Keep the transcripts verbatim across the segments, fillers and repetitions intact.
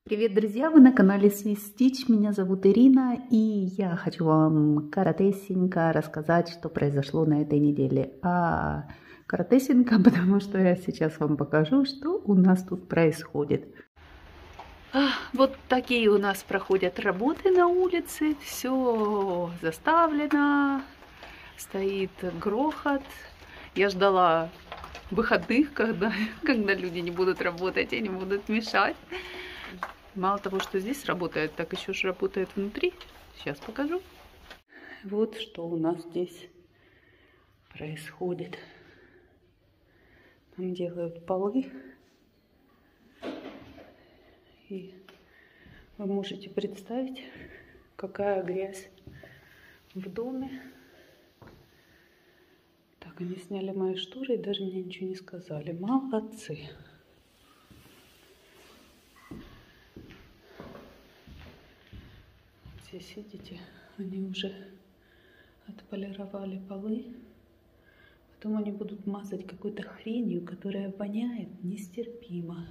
Привет, друзья! Вы на канале Swiss Stitch. Меня зовут Ирина, и я хочу вам коротесенько рассказать, что произошло на этой неделе. А коротесенько, потому что я сейчас вам покажу, что у нас тут происходит. Вот такие у нас проходят работы на улице. Все заставлено, стоит грохот. Я ждала выходных, когда, когда люди не будут работать и не будут мешать. Мало того, что здесь работает, так еще же работает внутри. Сейчас покажу. Вот что у нас здесь происходит. Там делают полы. И вы можете представить, какая грязь в доме. Так, они сняли мои шторы и даже мне ничего не сказали. Молодцы. Здесь, видите, они уже отполировали полы. Потом они будут мазать какой-то хренью, которая воняет нестерпимо.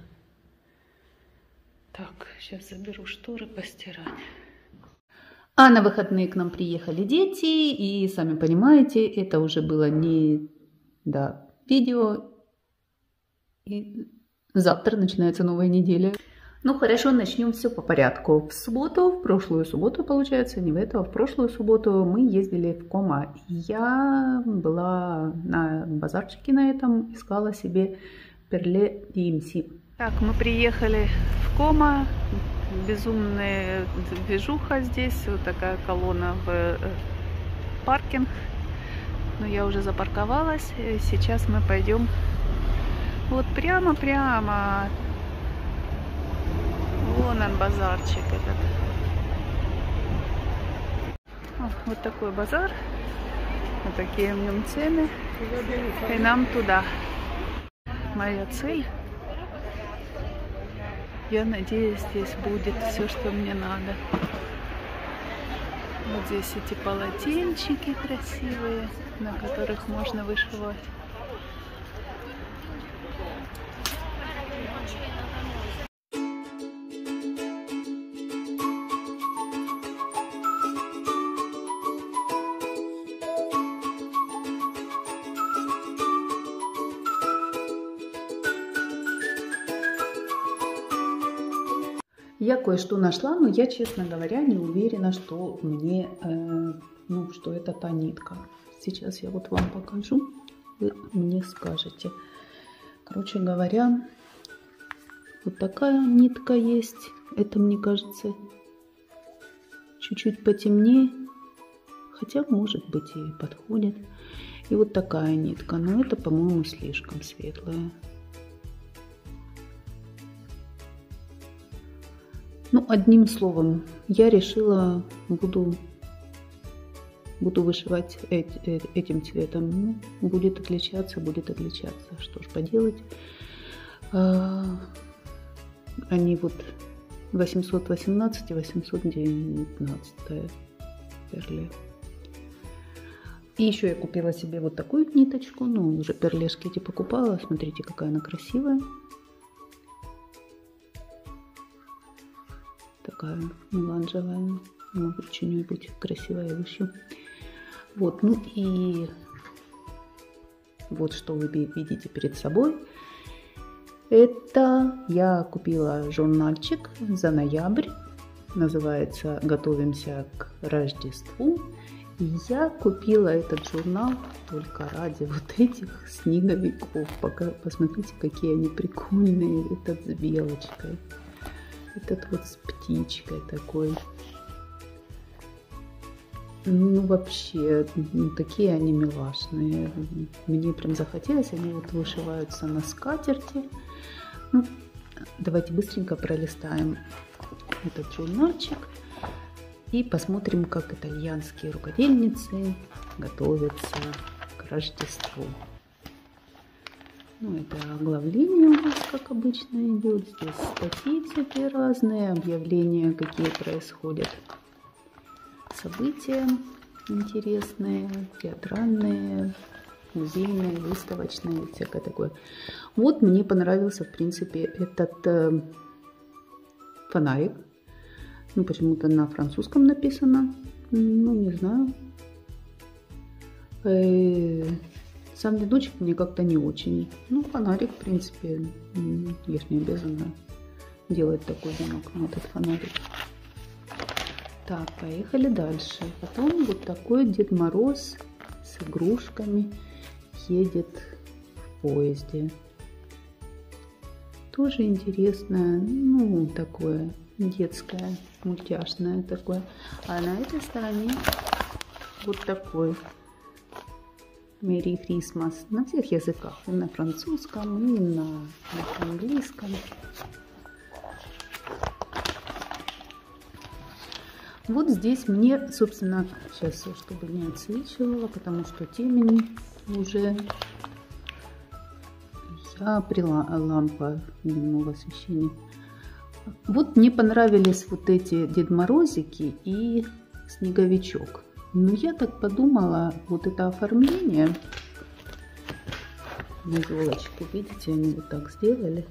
Так, сейчас заберу шторы постирать. А на выходные к нам приехали дети, и сами понимаете, это уже было не до видео. И завтра начинается новая неделя. Ну хорошо, начнем все по порядку. В субботу, в прошлую субботу, получается, не в эту, а в прошлую субботу мы ездили в Кома. Я была на базарчике на этом, искала себе перле ди эм си. Так, мы приехали в Кома. Безумная движуха здесь. Вот такая колонна в паркинг. Но я уже запарковалась. Сейчас мы пойдем вот прямо-прямо. Вон он, базарчик этот. О, вот такой базар. Вот такие в нем цены. И нам туда. Моя цель. Я надеюсь, здесь будет все, что мне надо. Вот здесь эти полотенчики красивые, на которых можно вышивать. Я кое-что нашла, но я, честно говоря, не уверена, что мне, э, ну, что это та нитка. Сейчас я вот вам покажу, вы мне скажете. Короче говоря, вот такая нитка есть. Это, мне кажется, чуть-чуть потемнее, хотя, может быть, и подходит. И вот такая нитка, но это, по-моему, слишком светлая. Ну, одним словом, я решила, буду, буду вышивать эти, этим цветом. Ну, будет отличаться, будет отличаться. Что ж поделать. А, они вот восемьсот восемнадцать и восемьсот девятнадцать перле. И еще я купила себе вот такую ниточку. Ну, уже перлешки эти покупала. Смотрите, какая она красивая. Такая меланжевая, может, что-нибудь красивое вышью. Вот, ну и вот что вы видите перед собой. Это я купила журнальчик за ноябрь. Называется «Готовимся к Рождеству». И я купила этот журнал только ради вот этих снеговиков. Пока, посмотрите, какие они прикольные. Этот с белочкой. Этот вот с птичкой такой. Ну, вообще, ну, такие они милашные. Мне прям захотелось. Они вот вышиваются на скатерти. Ну, давайте быстренько пролистаем этот журнальчик. И посмотрим, как итальянские рукодельницы готовятся к Рождеству. Ну, это оглавление у нас, как обычно, идет. Здесь статьи всякие разные, объявления, какие происходят события интересные, театральные, музейные, выставочные, всякое такое. Вот мне понравился, в принципе, этот фонарик. Ну, почему-то на французском написано. Ну, не знаю. Сам веночек мне как-то не очень. Ну, фонарик, в принципе, я ж не обязана делать такой венок на этот фонарик. Так, поехали дальше. Потом вот такой Дед Мороз с игрушками едет в поезде. Тоже интересное, ну, такое детское, мультяшное такое. А на этой стороне вот такой Merry Christmas на всех языках. И на французском, и на, на английском. Вот здесь мне, собственно, сейчас, чтобы не отсвечивала, потому что темень уже. Я при лампа дневного освещения. Вот мне понравились вот эти Дед Морозики и Снеговичок. Но я так подумала, вот это оформление на елочке, видите, они вот так сделали.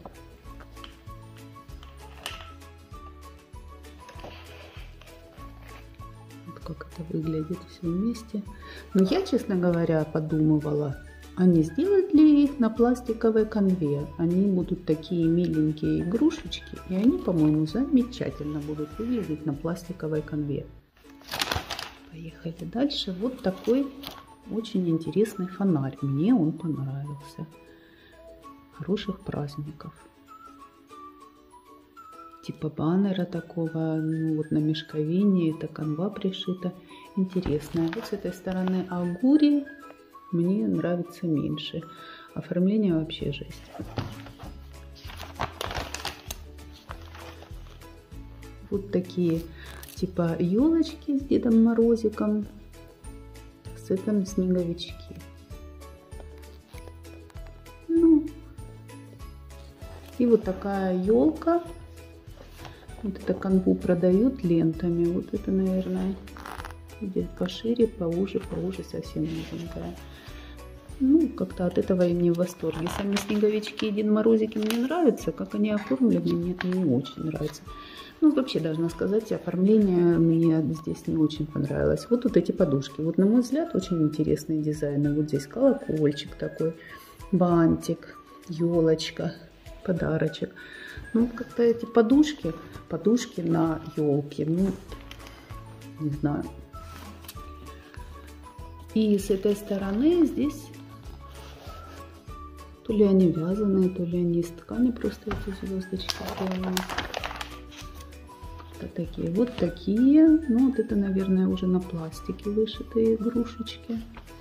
Вот как это выглядит все вместе. Но я, честно говоря, подумывала, а не сделать ли их на пластиковой конве? Они будут такие миленькие игрушечки, и они, по-моему, замечательно будут выглядеть на пластиковой конве. Поехали дальше. Вот такой очень интересный фонарь. Мне он понравился. Хороших праздников. Типа баннера такого, ну вот на мешковине, эта канва пришита. Интересная. Вот с этой стороны Агури мне нравится меньше. Оформление вообще жесть. Вот такие типа елочки с Дедом Морозиком, с этим снеговички. Ну, и вот такая елка. Вот это канву продают лентами. Вот это, наверное, где пошире, поуже, поуже, совсем узенькая. Ну, как-то от этого я не в восторге. Сами снеговички и Дед Морозики мне нравятся. Как они оформлены, мне это не очень нравится. Ну, вообще, должна сказать, оформление мне здесь не очень понравилось. Вот тут эти подушки. Вот, на мой взгляд, очень интересные дизайны. Вот здесь колокольчик такой, бантик, елочка, подарочек. Ну, как-то эти подушки, подушки на елке, ну, не знаю. И с этой стороны здесь то ли они вязаные, то ли они из ткани, просто эти звездочки сделаны. Такие, вот такие, ну вот это, наверное, уже на пластике вышитые игрушечки.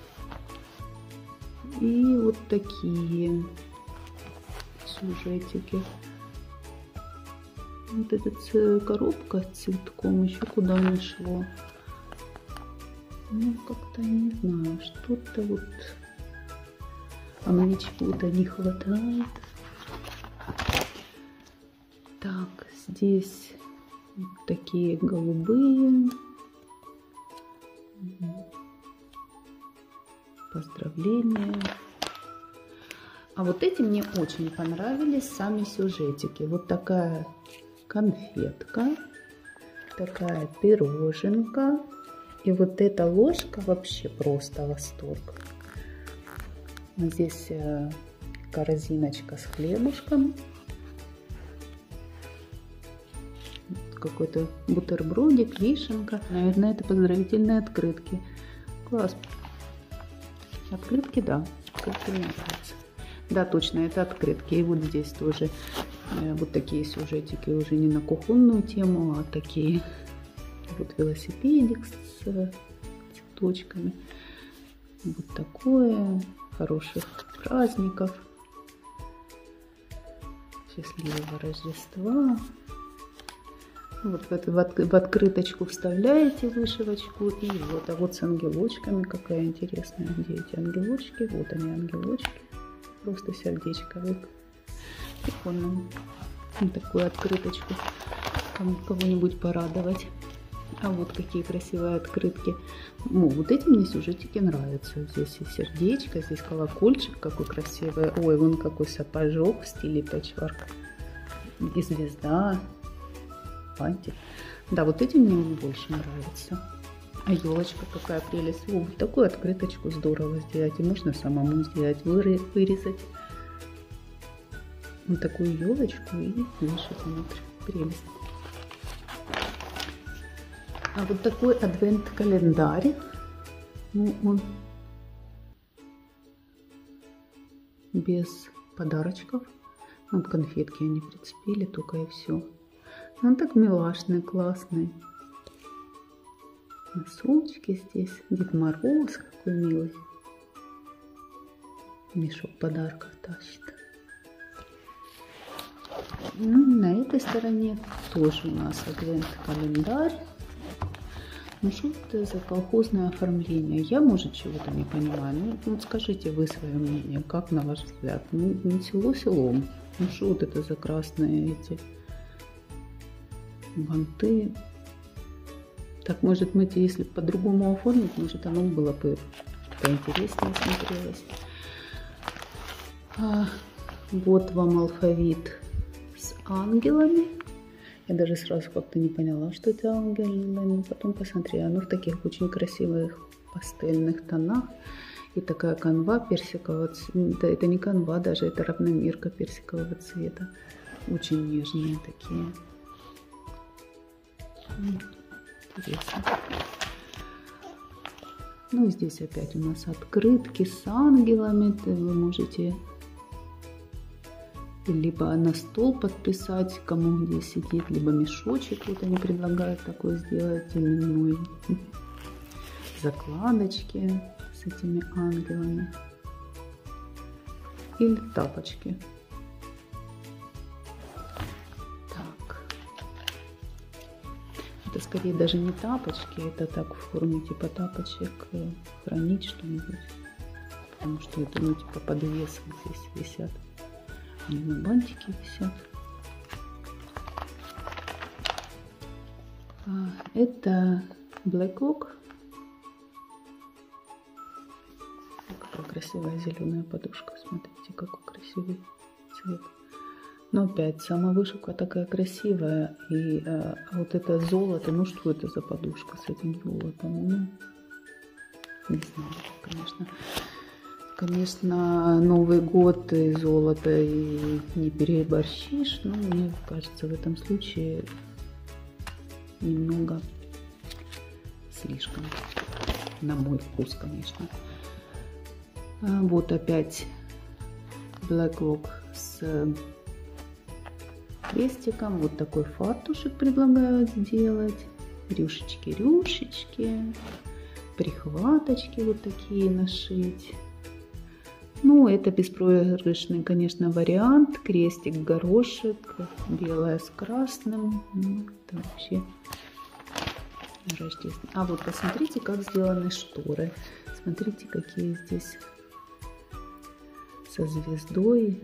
И вот такие сюжетики. Вот эта коробка с цветком еще куда не шло. Ну, как-то не знаю, что-то вот, а мне чего-то не хватает. Так, здесь вот такие голубые. Поздравления. А вот эти мне очень понравились сами сюжетики. Вот такая конфетка, такая пироженка. И вот эта ложка вообще просто восторг. Здесь корзиночка с хлебушком. Какой-то бутербродик, вишенка. Наверное, это поздравительные открытки. Класс. Открытки, да. Открытки мне нравятся. Да, точно, это открытки. И вот здесь тоже э, вот такие сюжетики. Уже не на кухонную тему, а такие. Вот велосипедик с э, цветочками. Вот такое. Хороших праздников. Счастливого Рождества. Вот в, эту, в, от, в открыточку вставляете вышивочку. И вот, а вот с ангелочками какая интересная. Где эти ангелочки? Вот они, ангелочки. Просто сердечко. Прикольно. Вот такую открыточку. Кого-нибудь порадовать. А вот какие красивые открытки. Ну, вот эти мне сюжетики нравятся. Здесь и сердечко, здесь колокольчик какой красивый. Ой, вон какой сапожок в стиле пэтчворк. И звезда. бантик. Да, вот эти мне больше нравятся. А елочка какая прелесть. О, вот такую открыточку здорово сделать. И можно самому сделать, вырезать вот такую елочку и вышить внутрь. Прелесть. А вот такой адвент-календарь. Ну, он без подарочков. Вот конфетки они прицепили только и все. Он так милашный, классный. Носочки здесь. Дед Мороз какой милый. Мешок подарков тащит. Ну, на этой стороне тоже у нас адвент-календарь. Ну что это за колхозное оформление? Я, может, чего-то не понимаю. Ну, вот скажите вы свое мнение, как на ваш взгляд? Ну, не село селом. Ну что вот это за красные эти банты? Так, может быть, если по-другому оформить, может, оно было бы поинтереснее смотрелось. А, вот вам алфавит с ангелами. Я даже сразу как-то не поняла, что это ангелы, но потом посмотрела. Ну, в таких очень красивых пастельных тонах. И такая канва персикового цвета. Это не канва даже, это равномерка персикового цвета. Очень нежные такие. Интересно. Ну, здесь опять у нас открытки с ангелами. Вы можете либо на стол подписать, кому где сидит, либо мешочек. Вот они предлагают такой сделать именной. Закладочки с этими ангелами. Или тапочки. Так. Это скорее даже не тапочки, это так в форме типа тапочек хранить что-нибудь. Потому что это, ну, типа под весом здесь висят. Они на бантике висят. Это Black Oak. Какая красивая зеленая подушка. Смотрите, какой красивый цвет. Но опять сама вышивка такая красивая. И а, вот это золото. Ну что это за подушка с этим золотом? Ну, не знаю, конечно. Конечно, Новый год и золото и не переборщишь, но мне кажется, в этом случае немного слишком, на мой вкус, конечно. А вот опять Black Oak с крестиком. Вот такой фартушек предлагают сделать. Рюшечки-рюшечки, прихваточки вот такие нашить. Ну, это беспроигрышный, конечно, вариант. Крестик, горошек, белое с красным. Ну, это вообще рождественский. А вот посмотрите, как сделаны шторы. Смотрите, какие здесь со звездой.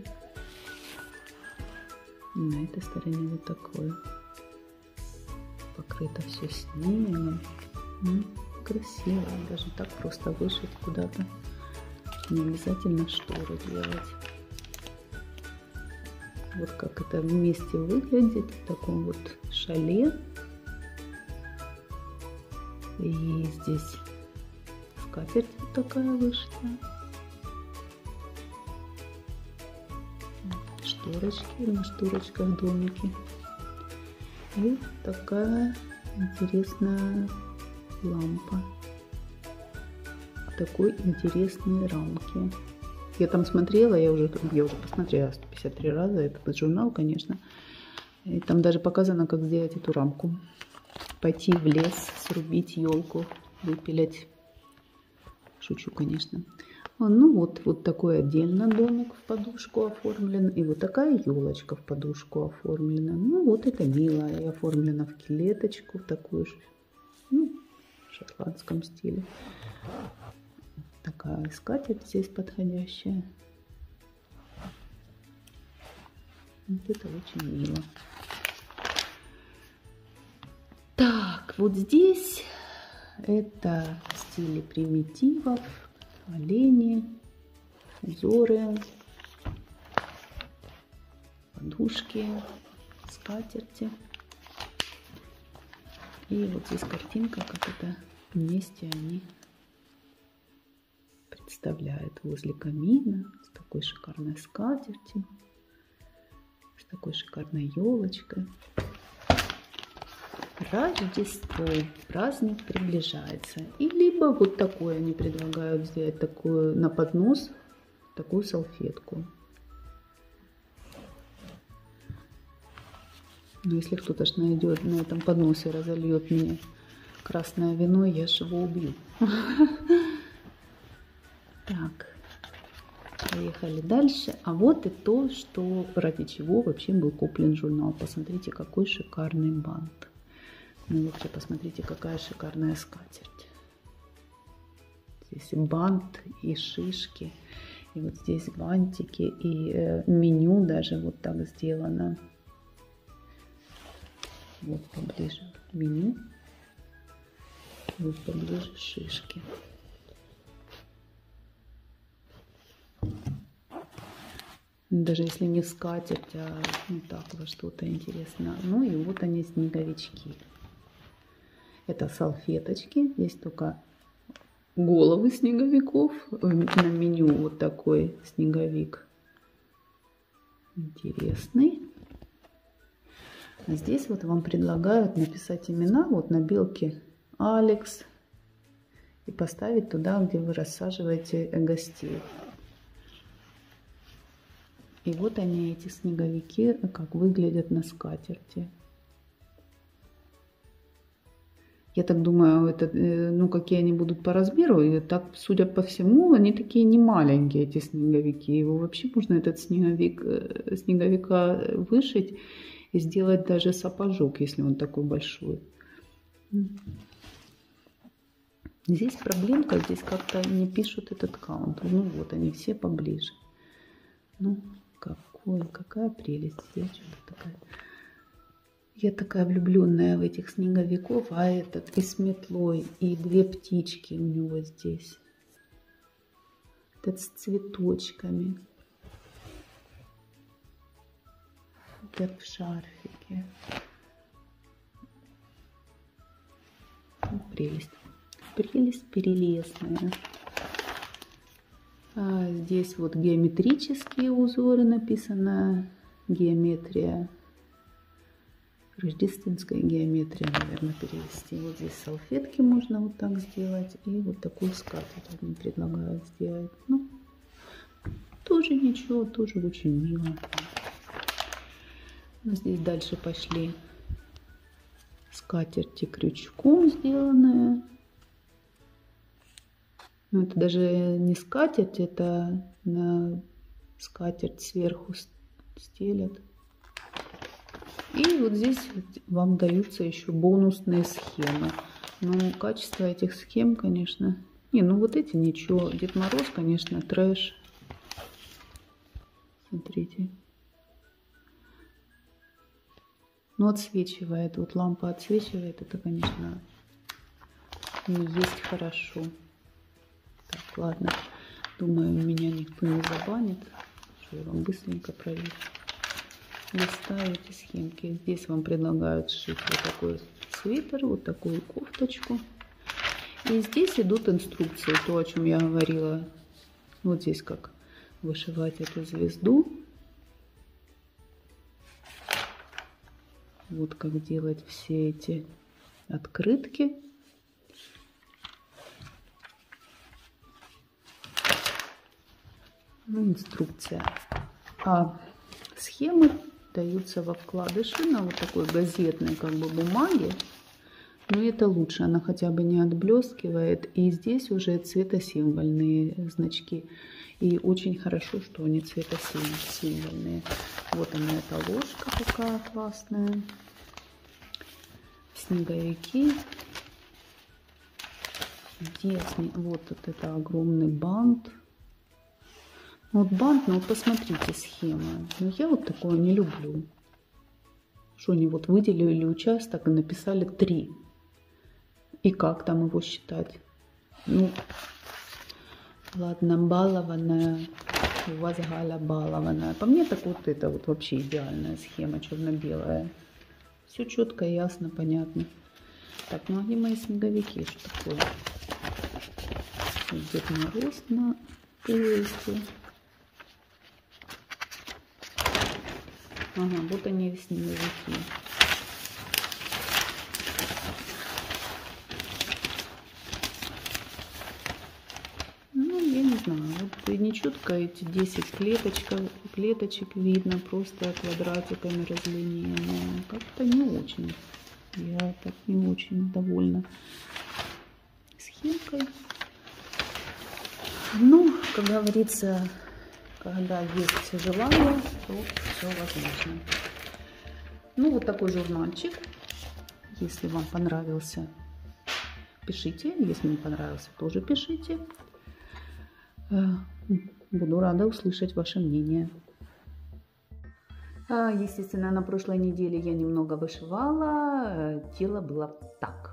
На этой стороне вот такое. Покрыто все снегом. Ну, красиво. Даже так просто вышить куда-то. Не обязательно шторы делать. Вот как это вместе выглядит в таком вот шале. И здесь скатерть вот такая вышитая. Шторочки, на шторочках домики. И такая интересная лампа. Такой интересной рамки. Я там смотрела, я уже, я уже посмотрела сто пятьдесят три раза этот журнал, конечно. И там даже показано, как сделать эту рамку. Пойти в лес, срубить елку, выпилить. Шучу, конечно. Ну вот, вот такой отдельно домик в подушку оформлен. И вот такая елочка в подушку оформлена. Ну вот это мило. И оформлена в клеточку, в такую же, ну, в шотландском стиле. Такая скатерть здесь подходящая. Вот это очень мило. Так, вот здесь это в стиле примитивов, олени, узоры, подушки, скатерти. И вот здесь картинка, как это вместе они представляют возле камина с такой шикарной скатертью, с такой шикарной елочкой. Рождество, праздник приближается. И либо вот такое они предлагают взять такую на поднос, такую салфетку. Но если кто-то ж найдет на этом подносе, разольет мне красное вино, я ж его убью. Так, поехали дальше. А вот и то, что ради чего вообще был куплен журнал. Посмотрите, какой шикарный бант. Ну и вообще посмотрите, какая шикарная скатерть. Здесь и бант, и шишки, и вот здесь бантики, и э, меню даже вот так сделано. Вот поближе меню, вот поближе шишки. Даже если не скатерть, а ну так во что-то интересно. Ну и вот они, снеговички. Это салфеточки. Здесь только головы снеговиков. На меню вот такой снеговик интересный. А здесь вот вам предлагают написать имена. Вот на белке Алекс. И поставить туда, где вы рассаживаете гостей. И вот они, эти снеговики, как выглядят на скатерти. Я так думаю, это, ну, какие они будут по размеру. И так, судя по всему, они такие не маленькие, эти снеговики. Его вообще можно этот снеговик, снеговика вышить и сделать даже сапожок, если он такой большой. Здесь проблемка, здесь как-то не пишут этот каунт. Ну вот, они все поближе. Ну, какой, какая прелесть. Я что-то такая... Я такая влюбленная в этих снеговиков, а этот и с метлой, и две птички у него здесь. Этот с цветочками. Этот в шарфике. Прелесть. Прелесть перелесная. А здесь вот геометрические узоры написано. Геометрия. Рождественская геометрия, наверное, перевести. Вот здесь салфетки можно вот так сделать. И вот такую скатерть они предлагают сделать. Ну, тоже ничего, тоже очень мило. Но здесь дальше пошли скатерти крючком сделанные. Но это даже не скатерть, это на скатерть сверху стелят. И вот здесь вам даются еще бонусные схемы. Но качество этих схем, конечно... Не, ну вот эти ничего. Дед Мороз, конечно, трэш. Смотрите. Ну, отсвечивает. Вот лампа отсвечивает. Это, конечно, не есть хорошо. Так, ладно. Думаю, меня никто не забанит. Что я вам быстренько проверю. Листаю эти схемки. Здесь вам предлагают сшить вот такой свитер, вот такую кофточку. И здесь идут инструкции, то, о чем я говорила. Вот здесь как вышивать эту звезду. Вот как делать все эти открытки. Ну, инструкция. А схемы даются во вкладыши на вот такой газетной как бы бумаге. Но это лучше, она хотя бы не отблескивает. И здесь уже цветосимвольные значки. И очень хорошо, что они цветосимвольные. Вот она, эта ложка такая классная. Снеговики. Здесь вот, вот это огромный бант. Вот бант, ну вот посмотрите схема. Но я вот такое не люблю. Что они вот выделили участок и написали три. И как там его считать? Ну, ладно, балованная. У вас Галя балованная. По мне так вот это вот вообще идеальная схема черно-белая. Все четко, ясно, понятно. Так, ну где мои снеговики? Что такое? Дед Мороз на поезде. Ага, вот они, снеговики. Ну, я не знаю, вот не четко эти десять клеточек, клеточек видно, просто квадратиками разлинии, но как-то не очень. Я так не очень довольна схемкой. Ну, как говорится, когда есть желание, то все возможно. Ну, вот такой журнальчик. Если вам понравился, пишите. Если не понравился, тоже пишите. Буду рада услышать ваше мнение. Естественно, на прошлой неделе я немного вышивала. Дело было так.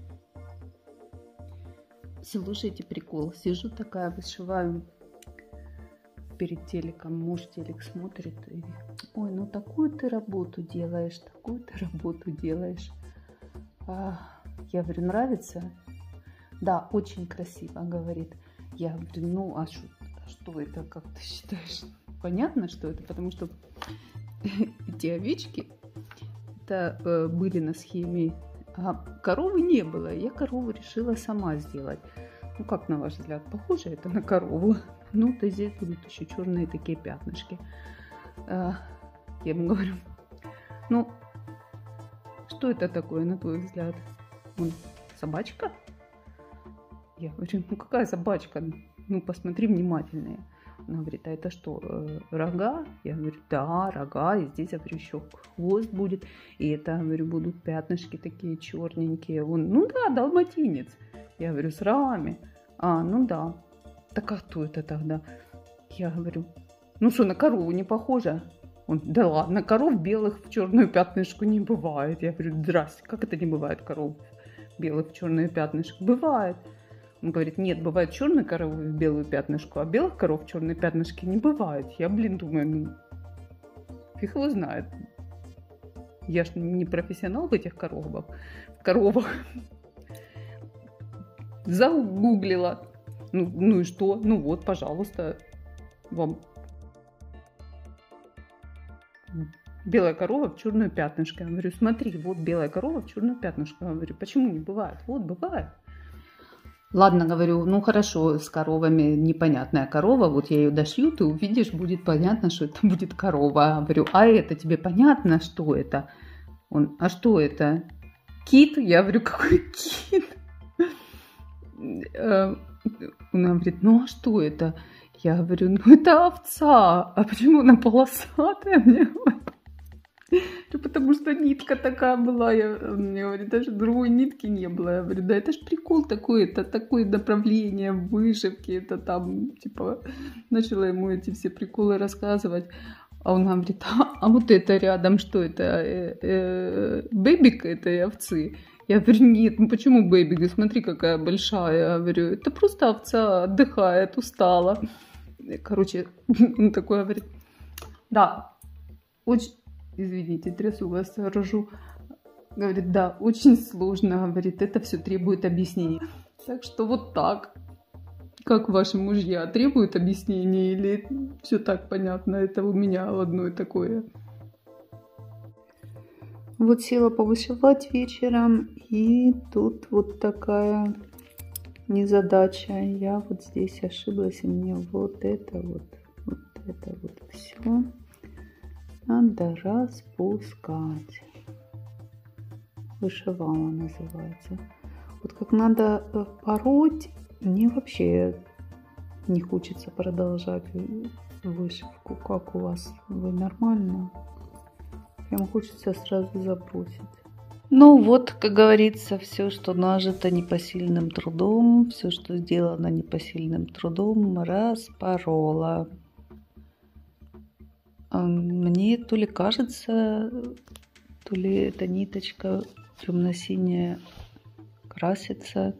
Слушайте прикол. Сижу такая, вышиваю перед телеком. Муж телек смотрит. И, ой, ну такую ты работу делаешь, такую ты работу делаешь. А, я говорю, нравится? Да, очень красиво, говорит. Я говорю, ну а что, а что это, как ты считаешь? Понятно, что это, потому что эти овечки это э, были на схеме, а коровы не было. Я корову решила сама сделать. Ну как, на ваш взгляд, похоже это на корову? Ну, то здесь будут еще черные такие пятнышки. А, я ему говорю, ну, что это такое, на твой взгляд? Он, собачка? Я говорю, ну какая собачка? Ну, посмотри внимательнее. Она говорит, а это что, э, рога? Я говорю, да, рога. И здесь, я говорю, еще хвост будет. И это, говорю, будут пятнышки такие черненькие. Он, ну да, далматинец. Я говорю, с рогами. А, ну да. Так а кто это тогда? Я говорю, ну что, на корову не похоже? Он, да ладно, коров белых в черную пятнышку не бывает. Я говорю, здрасте, как это не бывает коров белых в черную пятнышку? Бывает. Он говорит, нет, бывает черные коровы в белую пятнышку, а белых коров в черные пятнышки не бывает. Я, блин, думаю, ну, фиг его знает. Я ж не профессионал в этих коровах. В коровах. Загуглила. Ну, ну и что? Ну вот, пожалуйста, вам белая корова в черную пятнышко. Я говорю, смотри, вот белая корова в черную пятнышко. Я говорю, почему не бывает? Вот, бывает. Ладно, говорю, ну хорошо, с коровами непонятная корова, вот я ее дошью, ты увидишь, будет понятно, что это будет корова. Говорю, а это тебе понятно, что это? Он, а что это? Кит? Я говорю, какой кит? Он говорит, ну а что это? Я говорю, ну это овца. А почему она полосатая? Мне потому что нитка такая была. Я, он мне говорит, даже другой нитки не было. Я говорю, да это ж прикол такой, это такое направление в вышивке. Это там, типа, начала ему эти все приколы рассказывать. А он говорит, а, а вот это рядом, что это? Э, э, бэбик этой овцы? Я говорю, нет, ну почему бэбик? Смотри, какая большая. Я говорю, это просто овца отдыхает, устала. Короче, он такой говорит, да, очень... Извините, трясу вас, рожу. Говорит, да, очень сложно, говорит, это все требует объяснений. Так что вот так. Как ваши мужья требуют объяснений или все так понятно? Это у меня одно и такое. Вот села повышивать вечером, и тут вот такая незадача. Я вот здесь ошиблась, и мне вот это вот, вот это вот все надо распускать. Вышивала называется. Вот как надо пороть, мне вообще не хочется продолжать вышивку. Как у вас? Вы нормально? Прям хочется сразу забросить. Ну вот, как говорится, все, что нажито непосильным трудом, все, что сделано непосильным трудом, распорола. Мне то ли кажется, то ли эта ниточка темно-синяя красится.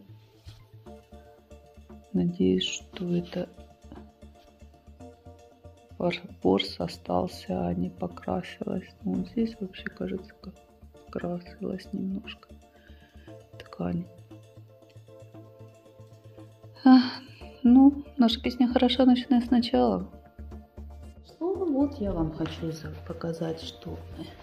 Надеюсь, что это ворс остался, а не покрасилась. Ну, вот здесь вообще, кажется, как красилась немножко. ткань. А, ну, наша песня хороша, начиная сначала. Ну, вот я вам хочу показать, что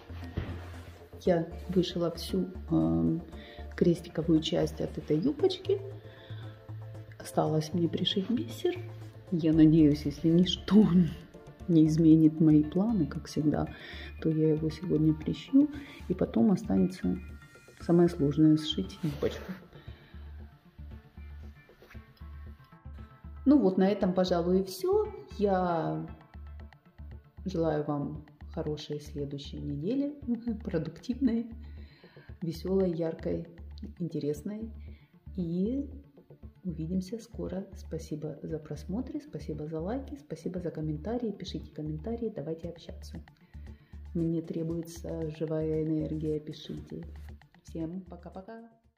я вышила всю э, крестиковую часть от этой юбочки. Осталось мне пришить бисер. Я надеюсь, если ничто не изменит мои планы, как всегда, то я его сегодня пришью. И потом останется самое сложное — сшить юбочку. Ну вот, на этом, пожалуй, и все. Я желаю вам хорошей следующей недели, продуктивной, веселой, яркой, интересной. И увидимся скоро. Спасибо за просмотр, спасибо за лайки, спасибо за комментарии. Пишите комментарии, давайте общаться. Мне требуется живая энергия, пишите. Всем пока-пока.